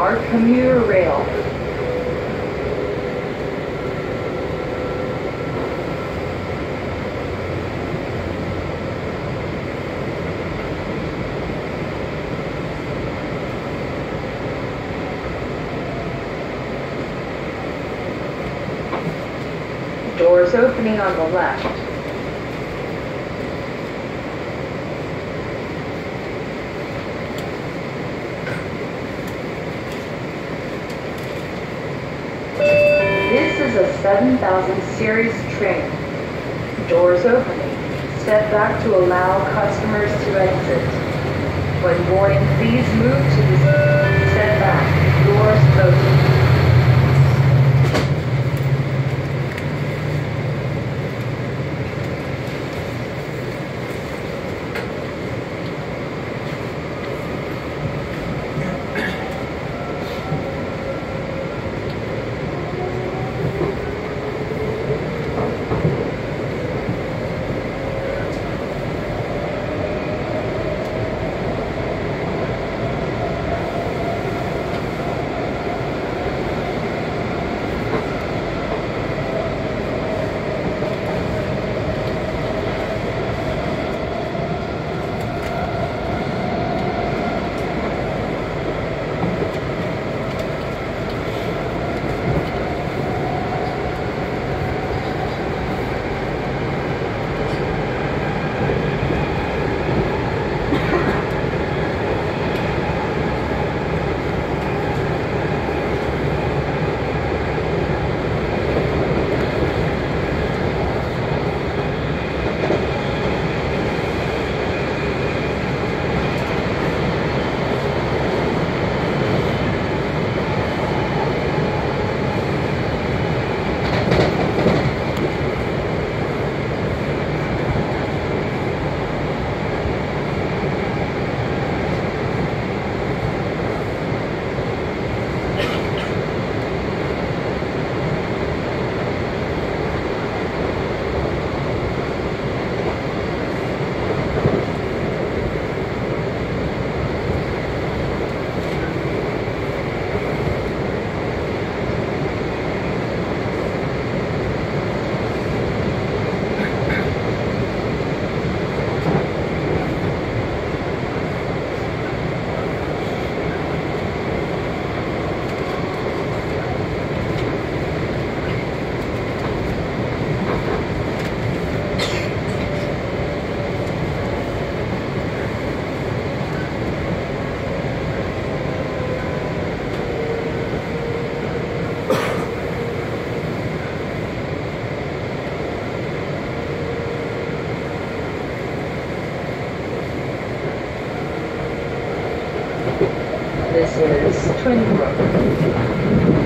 MARC commuter rail. Doors opening on the left. This is a 7000 series train. Doors opening. Step back to allow customers to exit. When boarding, please move to the step back. Doors open. This is Twin Brook.